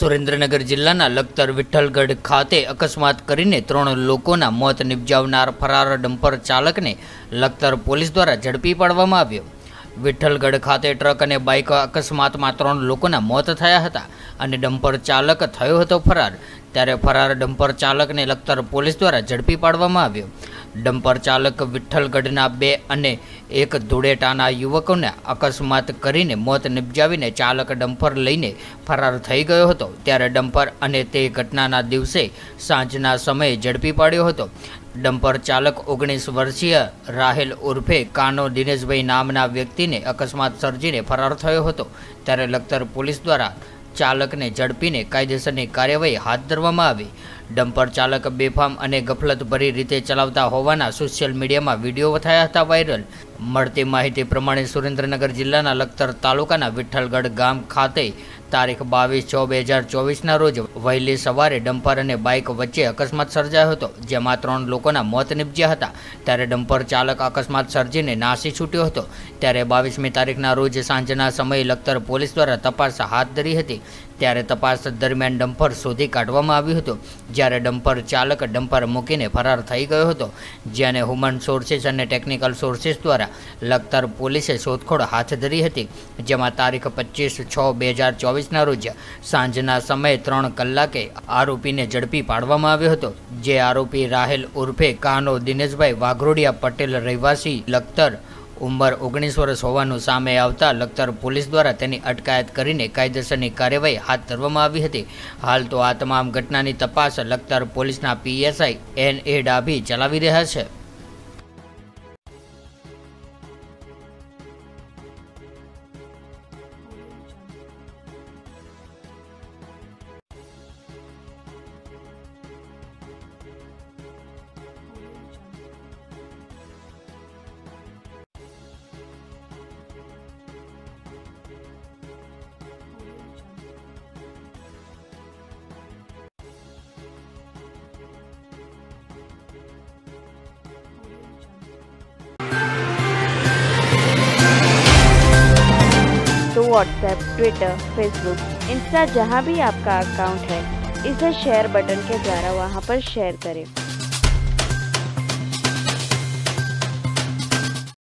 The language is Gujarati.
સુરેન્દ્રનગર જિલ્લાના લખતર વિઠ્ઠલગઢ ખાતે અકસ્માત કરીને 3 લોકોના મોત નિપજાવનાર ફરાર ડમ્પર ચાલકને લખતર પોલીસ દ્વારા ઝડપી પાડવામાં આવ્યો। વિઠ્ઠલગઢ ખાતે ટ્રક અને બાઇક અકસ્માતમાં 3 લોકોના મોત થયા હતા અને ડમ્પર ચાલક થયો હતો ફરાર। ત્યારે ફરાર ડમ્પર ચાલકને લખતર પોલીસ દ્વારા ઝડપી પાડવામાં આવ્યો। ડમ્પર ચાલક વિઠ્ઠલગઢના 2 અને 1 ધૂળેટાના યુવકોને અકસ્માત કરીને મોત નિપજાવીને ચાલક ડમ્પર લઈને ફરાર થઈ ગયો હતો। ત્યારે ડમ્પર અને તે ઘટનાના દિવસે સાંજના સમયે ઝડપી પાડ્યો હતો। ડમ્પર ચાલક 19 વર્ષીય રાહેલ ઉર્ફે કાનો દિનેશભાઈ નામના વ્યક્તિને અકસ્માત સર્જીને ફરાર થયો હતો। ત્યારે લખતર પોલીસ દ્વારા ચાલકને ઝડપીને કાયદેસરની કાર્યવાહી હાથ ધરવામાં આવી। ડમ્પર ચાલક બેફામ અને ગફલતભરી રીતે ચલાવતા હોવાના સોશિયલ મીડિયામાં વિડીયો થયા હતા વાયરલ। મળતી માહિતી પ્રમાણે સુરેન્દ્રનગર જિલ્લાના લખતર તાલુકાના વિઠ્ઠલગઢ ગામ ખાતે તારીખ 22/6/2024ના રોજ વહેલી સવારે ડમ્પર અને બાઇક વચ્ચે અકસ્માત સર્જાયો હતો, જેમાં 3 લોકોના મોત નિપજ્યા હતા। ત્યારે ડમ્પર ચાલક અકસ્માત સર્જીને નાસી છૂટ્યો હતો। ત્યારે 22મી તારીખના રોજ સાંજના સમયે લખતર પોલીસ દ્વારા તપાસ હાથ ધરી હતી। ત્યારે તપાસ દરમિયાન ડમ્પર શોધી કાઢવામાં આવ્યું હતું, જ્યારે ડમ્પર ચાલક ડમ્પર મૂકીને ફરાર થઈ ગયો હતો। જેને હ્યુમન સોર્સિસ અને ટેકનિકલ સોર્સિસ દ્વારા લખતર પોલીસે શોધખોળ હાથ ધરી હતી, જેમાં તારીખ 25/6/2024ના રોજ સાંજના સમયે 3 કલાકે આરોપીને ઝડપી પાડવામાં આવ્યો હતો। જે આરોપી રાહેલ ઉર્ફે કાનો દિનેશભાઈ વાઘરોડિયા પટેલ રહેવાસી લખતર ઉંમર 19 વર્ષ હોવાનું સામે આવતા લખતર પોલીસ દ્વારા તેની અટકાયત કરીને કાયદેસરની કાર્યવાહી હાથ ધરવામાં આવી હતી। હાલ તો આ તમામ ઘટનાની તપાસ લખતર પોલીસના PSI NA ડાભી ચલાવી રહ્યા છે। तो व्हाट्सएप, ट्विटर, फेसबुक, इंस्टा जहाँ भी आपका अकाउंट है, इसे शेयर बटन के द्वारा वहाँ पर शेयर करें।